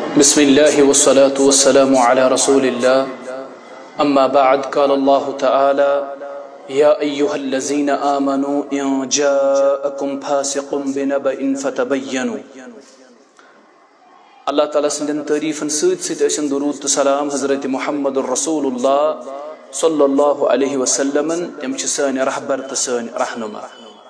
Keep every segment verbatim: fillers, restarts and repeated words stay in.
بسم الله والصلاة والسلام على رسول الله أما بعد قال الله تعالى يا أيها الذين آمنوا إن جاءكم فاسق بنبأ فتبينوا اللہ تعالیٰ سندن تعریفن سۭتۍ سۭتۍ ٲسِن درود تہٕ سلام حضرت محمد رسول اللہ صلی اللہ علیہ وسلم تم چھِ سٲنۍ رہبر تہٕ سٲنۍ رہنما.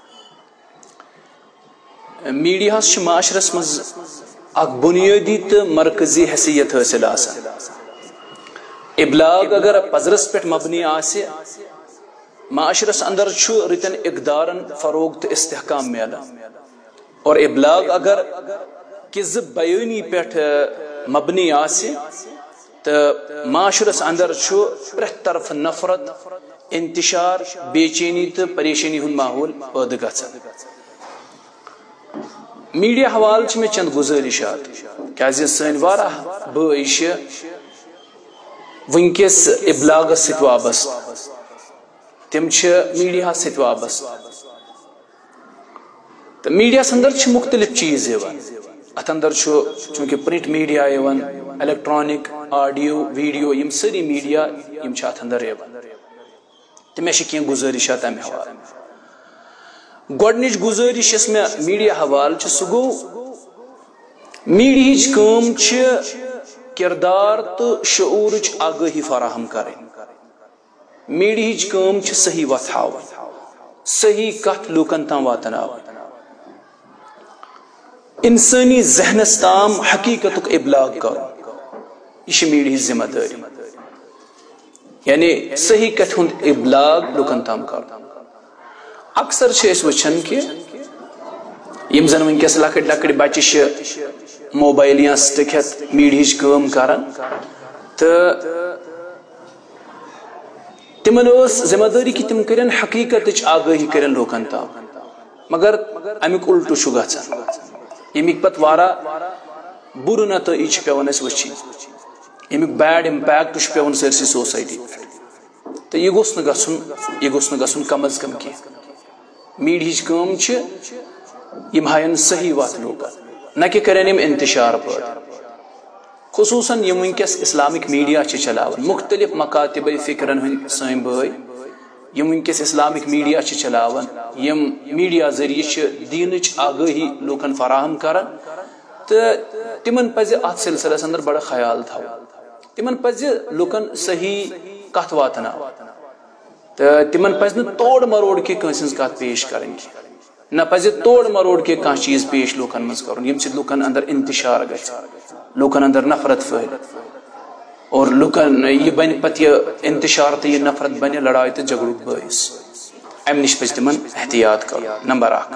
میڈیاہس چھِ معاشرس منٛز اکھ بنیٲدی تہٕ مرکزی حیثیت حٲصِل آسان. ابلاغ اگر پزرس پٮ۪ٹھ مبنی آسہِ معاشرس اندر چھُ رٕتٮ۪ن اقدارن فروغ تہٕ استحکام میلان، اور ابلاغ اگر کذب بیانی پٮ۪ٹھ مبنی آسہِ تہٕ معاشرس اندر چھُ پرٛٮ۪تھ طرفہٕ نفرت، انتشار، بے چینی تہٕ پریشانی ہُنٛد ماحول پٲدٕ گژھان. میڈیا حوالہٕ چھِ مےٚ چند گُزٲرِشات کیازِ سٲنۍ واریاہ بٲے چھِ وٕنکٮ۪س ابلاغس سۭتۍ وابستہٕ، تِم چھِ میڈیاہس سۭتۍ وابستہٕ تہٕ میڈیاہس اندر چھِ مختلف چیز یِوان. اتھ اندر چھُ چوٗنٛکہِ پرنٹ میڈیا یِوان، الیکٹرانک، آڈیو، ویڈیو، یِم سٲری میڈیا یِم چھِ اتھ اندر یِوان تہٕ مےٚ چھِ کینٛہہ گُزٲرِشات امہِ حوالہٕ. گۄڈنِچ گُزٲرِش یۄس مےٚ میڈیا حوالہٕ چھِ سُہ گوٚو میڈیاہٕچ کٲم چھِ کردار تہٕ شعوٗرٕچ آگٲہی فراہم کرٕنۍ. میڈیاہٕچ کٲم چھِ صحیح وتھ ہاوٕنۍ، صحیح کتھ لوٗکن تام واتناوٕنۍ، انسٲنی ذہنس تام حقیقتُک ابلاغ کرُن. یہ چھِ میڈیاہٕچ ذمہ دٲری، یعنی صحیح کتھِ ہُنٛد ابلاغ لوٗکن تام کرُن. اکثر چھِ أسۍ وٕچھان کہِ یِم زن وٕنکٮ۪س لۄکٕٹۍ لۄکٕٹۍ بچہِ چھِ موبایل یا سٹک ہٮ۪تھ میڈیاہٕچ کٲم کران تہٕ تِمن ٲس ذمہ دٲری کہِ تِم کٔرن حقیقتٕچ آگٲہی کٔرن لوٗکن تام، مگر امیُک الٹہٕ چھُ گژھان، ییٚمِکۍ پتہٕ واریاہ بُرٕ نتٲیج چھِ پیوان اسہِ وٕچھِنۍ، ییٚمیُک بیڈ امپیکٹ چھُ پیوان سٲرسٕے سوسایٹی پٮ۪ٹھ تہٕ یہِ گوٚژھ نہٕ گژھُن یہِ گوٚژھ نہٕ گژھُن کم از کم کینٛہہ. میڈیاہٕچ کٲم چھِ یِم ہاین صحیح وتھ لوٗکن، نہ کہِ کرن یِم انتشار پٲدٕ. خصوٗصاً یِم وٕنکٮ۪س اسلامک میڈیا چھِ چلاوان، مختلف مکاتبے فکرن ہٕنٛدۍ سٲنۍ بٲے یِم وٕنکٮ۪س اسلامک میڈیا چھِ چلاوان، یِم میڈیا ذٔریعہٕ چھِ دیٖنٕچ آگٲہی لوٗکن فراہم کران تہٕ تِمن پزِ اتھ سلسلس اندر بڑٕ خیال تھاوُن. تِمن پزِ لوٗکن صحیح کتھ واتناوٕنۍ تہٕ تِمن پزِ نہٕ توڑ مروڑ کہِ کٲنٛسہِ ہٕنٛز کتھ پیش کرٕنۍ کینٛہہ، نہ پزِ توڑ مروڑ کہِ کانٛہہ چیٖز پیش لوٗکن منٛز کرُن ییٚمہِ سۭتۍ لوٗکن اندر انتشار گژھِ، لوٗکن اندر نفرت پھٔہلہِ اور لوٗکن یہِ بنہِ پتہٕ یہِ انتشار تہٕ یہِ نفرت بنہِ لڑایہِ تہٕ جھگڑُک بٲعث. امہِ نِش پزِ تِمن احتیاط کرُن. نمبر اکھ.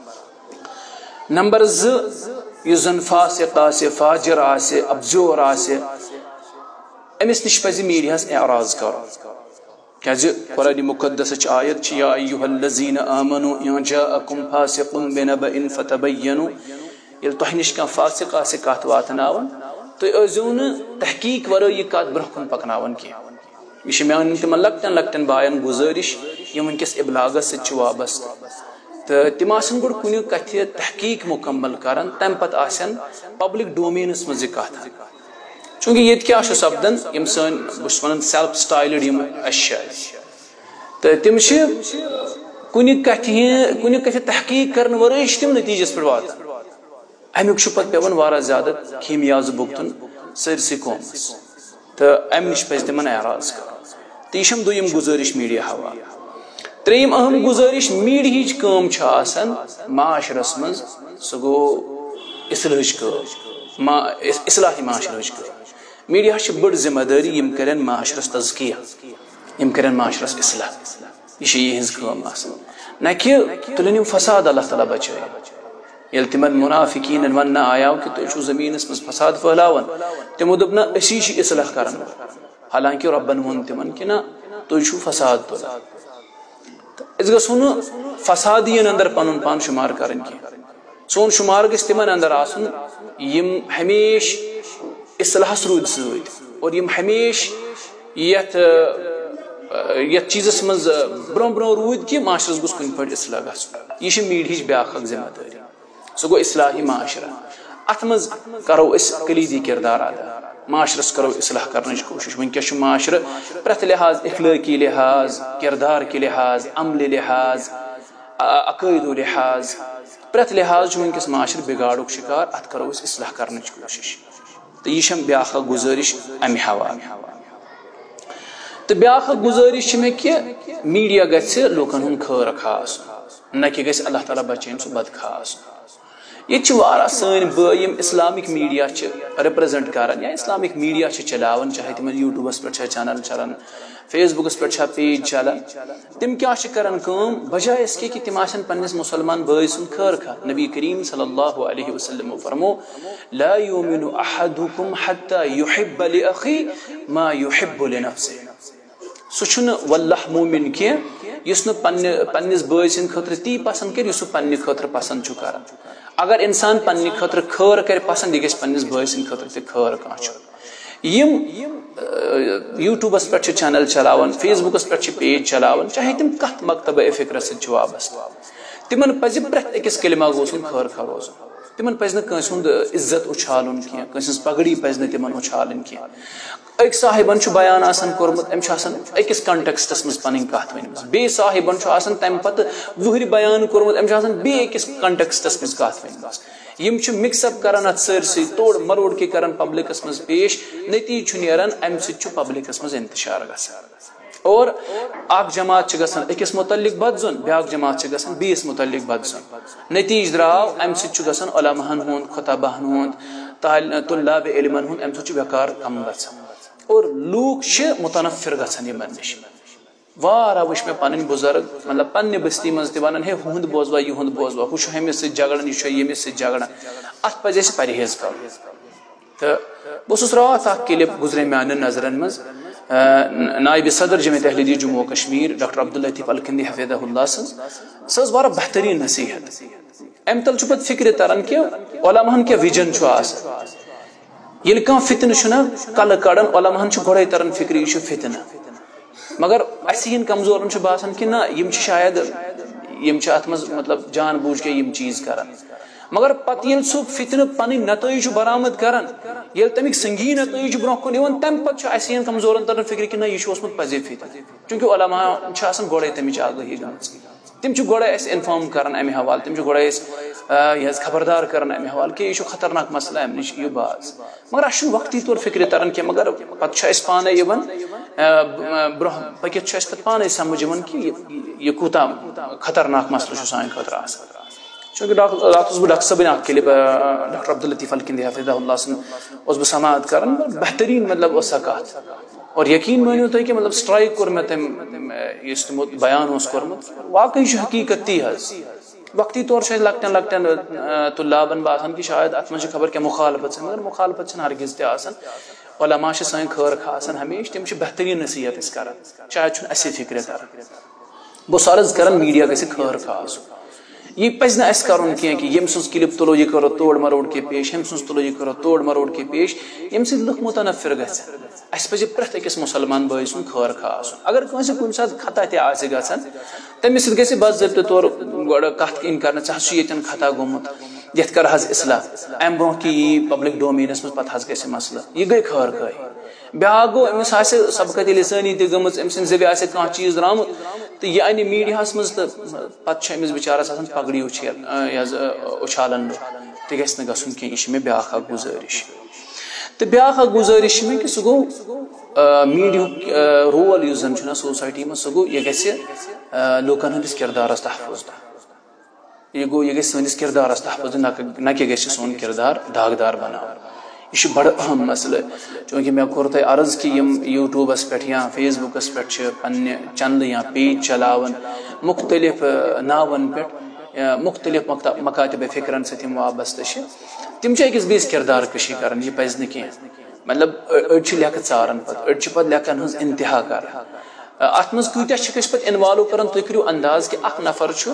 نمبر زٕ، یُس زن فاسق آسہِ، فاجر آسہِ، ابزور آسہِ، أمِس نِش پزِ میڈیاہس اعراض کرُن. کیازِ قرآنِ مقدسٕچ آیت چھِ یا ایُّہا الذین آمنوا ان جاءکم فاسق بنبأ فتبینوا. ییٚلہِ تۄہہِ نِش کانٛہہ فاسق آسہِ کتھ واتناوان تُہۍ ٲسۍزیو نہٕ تحقیق ورٲے یہِ کتھ برونٛہہ کُن پکناوان کینٛہہ. یہِ چھِ میانٮ۪ن تِمن لۄکٹٮ۪ن لۄکٹٮ۪ن باین گُزٲرِش یِم وٕنکٮ۪س ابلاغس سۭتۍ چھِ وابستہٕ تہٕ تِم آسن گۄڈٕ کُنہِ کتھِ تحقیق مُکمل کران، تمہِ پتہٕ آسن پبلک ڈومینس منٛز یہِ کتھ. چوٗنٛکہِ ییٚتہِ کیٛاہ چھُ سپدان، یِم سٲنۍ بہٕ چھُس ونان سیلف سٹایلڈ یِم اشیا تہٕ تِم چھِ کُنہِ کتھِ کُنہِ کتھِ تحقیق کرنہٕ ورٲے چھِ تِم نتیٖجس پٮ۪ٹھ واتان. امیُک چھُ پتہٕ پیوان واریاہ زیادٕ خیٖمیازٕ بُگتُن سٲرسٕے قومس تہٕ امہِ نِش پزِ تِمن اعراض کرُن. تہٕ یہِ چھم دوٚیِم گُزٲرِش میڈیا حوالہٕ. ترٛیٚیِم اہم گُزٲرِش، میڈیاہٕچ کٲم چھِ آسان معاشرس منٛز سُہ گوٚو اصلٲحٕچ کٲم، اصلاحی معاشرٕچ کٲم. میڈیاہس چھِ بٔڑ ذمہ دٲری یِم کرن معاشرس تزکیہ، یِم کرن معاشرس اصلاح. یہِ چھِ یِہنٛز کٲم آسان، نہ کہِ تُلن یِم فساد اللہ تعالیٰ بچٲیِن. ییٚلہِ تِمن منافقیٖنن وننہٕ آیاو کہِ تُہۍ چھِو زٔمیٖنس منٛز فساد پھٔہلاوان، تِمو دوٚپ نہ أسی چھِ اصلاح کران، حالانکہِ رۄبن ووٚن تِمن کہِ نہ تُہۍ چھِو فساد تُلان. أسۍ گژھو نہٕ فسادین اندر پنُن پان شُمار کرٕنۍ کینٛہہ. سون شُمار گژھِ تِمن اندر آسُن یِم ہمیشہٕ اصلاحس روٗدۍ سۭتۍ اور یِم ہمیشہٕ یتھ یتھ چیٖزس منٛز برونٛہہ برونٛہہ روٗدۍ کہِ معاشرس گوٚژھ کُنہِ پٲٹھۍ اصلاح گژھُن. یہِ چھِ میڈیاہٕچ بیاکھ اکھ ذمہ دٲری، سُہ گوٚو اصلاحی معاشرہ. ات مز کرو اس کلیدی کردار ادا معاشرس کرو اصلاح کرنچ کوشش ونکس معاشرہ پرت لحاظ اخلاقی لحاظ کردار کے لحاظ عمل لحاظ عقائد و لحاظ پرت لحاظ ونکس معاشرہ بگاڑک شکار ات کرو اس اصلاح کرنچ کوشش تو یہ بیاا گزارش امہ حوالہ تو بیاا گزارش میں کہ میڈیا گھس لوکن ہند خیر خاص نہ کہ گھس اللہ تعالیٰ بچین سہ بد خاص یہ وارہ سن بم اسلامک میڈیا رپریزنٹ کران یا اسلامک میڈیا چلاوان چاہے تم یوٹیوبس پہ چینل چلان فیس بکس پہ پیج چلان تم کیا کران کام بجائے اس کے کہ تم آسن پنس مسلمان بھائی سن خیر خواہ نبی کریم صلی اللہ علیہ وسلم فرمو لا یؤمن احدکم حتی یحب لاخی ما یحب لنفسه سہ واللہ مومن کی اس پنس بھائی سند خاطر تی پسند کر اس پنہ خاطر پسند چھ کران اگر انسان پنہ خاطر خیر کر پسند یہ گھس پنس بھائی سند خاطر تہ خیر کھان یم یوٹیوبس پہ چینل چلاوان فیس بکس پہ پیج چلاوان چاہے تم کت مکتبہ فکر ست وابستہ تمن پز پریت اکس کلمہ گوسن خیر خواہ روزن تمن پز نس ہند عزت اچھالن کی کنس پگڑی پز نا تمن اچھالن کی اک صاحبن بیان آسان کورمت ام اکس کنٹیکسٹس مز پن کت ورمت بی صاحبن تمہ پتہ وہر بیان کورمت ام بی اکس کنٹیکسٹس مز کت ورمت یم مکس اپ کران ات سرسی توڑ مروڑ کے کران پبلکس مز پیش نتیجہ نیران ام ست پبلکس مز انتشار گژھان اور اخ جماعت گژھان اکس متعلق بد زن بیاکھ جماعت گژھان بیس متعلق بد زن نتیجہ درآو ام ست گژھان علماءن ہند خطباہن ہند طلاب علمن ہند ام ست بیکار کم گژھان اور لوک متنفر گژھان یمن نش وارہ وچ میں پن بزرگ مطلب پنہ بستی مز تہ ہے ہند بوزوا یہند بوزوا ہو ہمس ست جھگڑان یہ یمس ست جھگڑان ات پزِ اسہ پرہیز کرُن تو بہٕ رات اکھ کلپ گزرے میانن نظرن مز نائب صدر جمعیت اہل جموں کشمیر ڈاکٹر عبداللطیف الکندی حفظہ اللہ سن سہ وارہ بہترین نصیحت ام تل پتہ فکر تران کہ علماءن کیا وجن آسان یل کھانا فتنہ چھنا کل کڑان علماءن گوڑے تران فکر یہ فتنہ مگر اس ہند کمزورن باسان کہ نہ یم شاید یم ات مز مطلب جان بوجھ کے یم چیز کران مگر پتہ یل سہ فتنہ پن نتائج برآمد کران یل تمیک سنگین نتائج برو کن تمہ پتہ اس ہند کمزورن تران فکر کہ نہ یہ اوسمت پزے فتنہ چونکہ علماء گوڑے تمچ آگاہی گمژ تم گوڑے اس انفارم کران امہ حوالہ تم گوڑے اس یہ خبردار کران امہ حوالہ کہ یہ خطرناک مسئلہ ام نش یہ باز مگر اس وقتی طور فکر تران کہ مگر پتہ اس پانے یوان برہ پکت اس پتہ پانے سمجھ یوان کہ یہ کوتا خطرناک مسئلہ سان خاطر آسان چونکہ رات بہ ڈاکٹر صبن اخ کلپ ڈاکٹر عبداللطیف الکندی حفظہ اللہ سن بہ سماعت کران بہترین مطلب اس کت اور یقین مانو تھی کہ مطلب سٹرائک کور میں تم اس تمو بیان اس کورمت واقعی حقیقت تی حظ وقتی طور سے لکٹن لکٹن طلابن باسان کہ شاید ات من خبر کیا مخالفت سے مگر مخالفت سے ہرگز تہ آسان علماء سان خیر خاص ہمیشہ تم بہترین نصیحت اس کران شاید چھ اسی فکر کران بہت عرض کران میڈیا گژھِ خیر خاص یہ پز نا اس کرن کی کہ یم سن کلپ تلو یہ کرو توڑ مروڑ کے پیش یم سن تلو یہ کرو توڑ مروڑ کے پیش یم سی لوک متنفر گژھِ اس پزِ پرٛٮ۪تھ أکِس مسلمان بٲے سُنٛد خٲر خواہ آسُن اگر کٲنٛسہِ کُنہِ ساتہٕ خطا تہِ آسہِ گژھان تٔمِس سۭتۍ گژھِ باضٲبطہٕ طور گۄڈٕ کتھ یِنۍ کرنہٕ ژٕ حظ چھُ ییٚتٮ۪ن خطا گوٚمُت یتھ کر حظ اصلاح امہِ برونٛہہ کہِ یی پبلک ڈومینس منٛز پتہٕ حظ گژھِ مسلہٕ یہِ گٔے خٲر خٲہی بیاکھ گوٚو أمِس آسہِ سبقت لسٲنی تہِ گٔمٕژ أمۍ سٕنٛدِ زٮ۪وِ آسہِ کانٛہہ چیٖز درٛامُت تہٕ یہِ انہِ میٖڈیاہس منٛز تہٕ پتہٕ چھُ أمِس بِچارس آسان پگڑی اُچھیر یہِ حظ اُچھالن تہِ گژھِ نہٕ گژھُن کینٛہہ یہِ چھِ مےٚ بیاکھ اکھ گُزٲرِش تہٕ بیاکھ اکھ گُزٲرِش چھِ مےٚ کہِ سُہ گوٚو میٖڈیہُک رول یُس زن چھُنہ سوسایٹی منٛز سُہ گوٚو یہِ گژھِ لوٗکن ہٕنٛدِس کِردارس تحفظ یہِ گوٚو یہِ گژھِ سٲنِس کِردارس تحفظ نہ کہِ گژھِ سون کِردار داغدار بناوُن یہ چھُ بڑٕ اہم مسئلہٕ چوٗنٛکہِ مےٚ کوٚر تۄہہِ عرض کہِ یِم یوٗٹیوٗبس پٮ۪ٹھ یا فیس بُکس پٮ۪ٹھ چھِ پننہِ چنلہٕ یا پیج چلاوان مختلف ناون پٮ۪ٹھ مختلف مکاتبہ فکرن سۭتۍ یِم وابستہٕ چھِ تِم چھِ أکِس بیٚیِس کِردار کٔشی کران یہِ پزِ نہٕ کینٛہہ مطلب أڑۍ چھِ لیکھٕ ژاران پتہٕ أڑۍ چھِ پتہٕ لیکھن ہٕنٛز انتہا کران اتھ منٛز کۭتیاہ چھِکھ أسۍ پتہٕ انوالو کران تُہۍ کٔرِو انداز کہِ اکھ نفر چھُ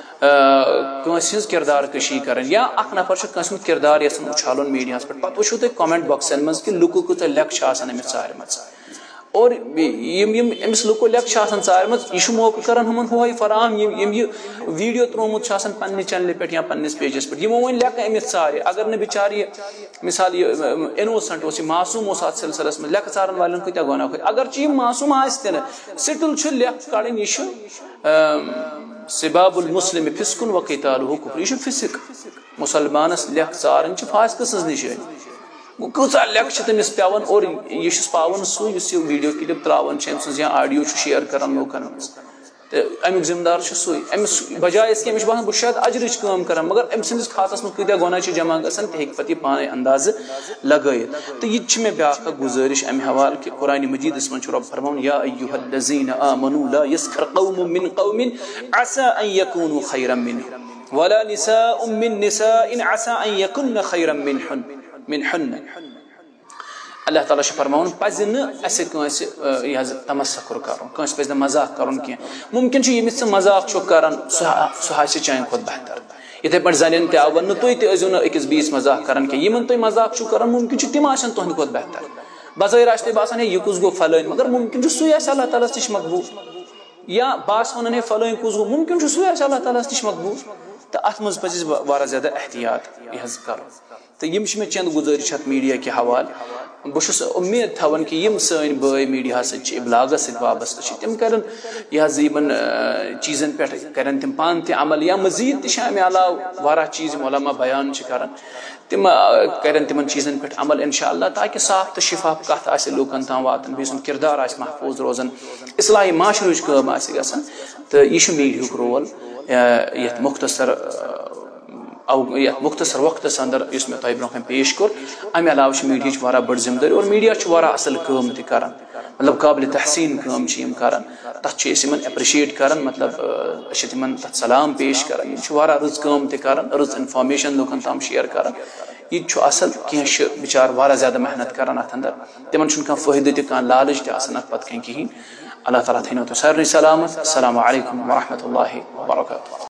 کٲنٛسہِ ہٕنٛز کِردار کٔشی کران یا اکھ نفر چھُ کٲنٛسہِ ہُنٛد کِردار یژھان اُچھالُن میٖڈیاہس پٮ۪ٹھ پتہٕ وٕچھِو تُہۍ کومنٹ باکسن منٛز کہِ لُکو کۭژاہ لیکھٕ چھِ آسان أمِس ژارِمژٕ اور امس لکو لیک ثارم یہ موقع کران ہمن ہوئی فراہم یم یہ ویڈیو ترومت پنہ چینل پہ یا پنس پیجس پہ یمو ون لیک امت ثارے اگر نہ بچار یہ مثال یہ انوسنٹ اس معصوم اس ات سلسلس من لیک ثارن والن کتیا گناہ اگر یہ معصوم آس تہ سٹل لیک کڑن یہ سباب المسلم فسق و قتالہ کفر یہ فسق مسلمانس لیک ثارن فاسق سز نشانی کچھ لیک تمس پیون اور یہ پاون سو اس ویڈیو کلپ تراون ام سن یا آڈیو شیئر کران لوکن تو امیک ذمہ دار سوئی امس بجائے اس کہ امس باسان بہ شاید اجرچ کام کران مگر ام سندس کھاتس من کتیا گناہ جمع گژھان تہ ہیکہ پتہ یہ پانے انداز لگائت تو یہ مے بیاکھ گزارش امہ حوالہ کہ قرآن مجیدس من رب فرمان یا ایھا الذین آمنوا لا یسخر قوم من قوم عسى ان یکونوا خیرا منهم ولا نساء من نساء عسى ان یکن خیرا منهن منهن اللہ تعالیٰ فرمان پزِ اس یہ تمسخر کرن کنس پزِ مذاق کرن کی ممکن یمس مذاق کران سہ آسہِ چانہ کھت بہتر اتھے پہ زنین تہ آو ون تھی تیزو نا أکس بیس مذاق کران کی یمن تھی مذاق کران ممکن تم آسن تہند کھت بہتر بظاہر آسہِ باسان ہے یہ کس گو فلٲنۍ مگر ممکن سُے آسہِ اللہ تعالیٰ نش مقبول یا باس ونان ہے فلٲنۍ کس گو ممکن سُے آسہِ اللہ تعالیٰ نش مقبول تو ات مز پزِ واریاہ زیادہ احتیاط یہ کرن تو یم مے چند گزارش ات میڈیا کے حوالہ بہس امید تھوان کہ یم سن بٲے میڈیا سۭتۍ ابلاغس سۭتۍ وابستہٕ چھِ تم کرن یہ یمن چیزن پہ کرن تم پان تہ عمل یا مزید تہ امہ علاوہ واریاہ چیز علماء بیان کران تم کرن تمن چیزن پہ عمل انشاءاللہ تاکہ صاف تو شفاف کت آسہِ لوکن تام واتن بیٚیہِ سُنٛد کردار آسہِ محفوظ روزان اصلاحی معاشرٕچ کٲم آسہِ گژھان تہٕ یہِ چھُ میڈیاہُک رول یتھ مختصر او یتھ مختصر وقتس اندر اس میں تہ برونٛہہ پیش کور امہ علاوہ میڈیاہٕچ واریاہ بٔڑ ذمہ دٲری اور میڈیا چھُ واریاہ اصل کٲم تہِ کران مطلب قابل تحسین کٲم چھِ یِم کران تتھ چھِ أسۍ یِمن ایپرِشیٹ کران مطلب أسۍ چھِ تِمن تتھ سلام پیش کران یِم چھِ واریاہ رٕژ کٲم تہِ کران رٕژ انفارمیشن لوکن تام شیئر کران یہ چھُ اصل کینٛہہ چھِ بچار واریاہ زیادہ محنت کران اتھ اندر تمن چھُنہٕ کانٛہہ فٲیدٕ تہِ کانٛہہ لالچ تہِ آسان اتھ پتہٕ کینٛہہ کِہیٖنۍ اللہ تعالیٰ تھٲینو تُہۍ سارنٕے سلامت السلام علیکم ورحمۃ اللہ وبرکاتہ.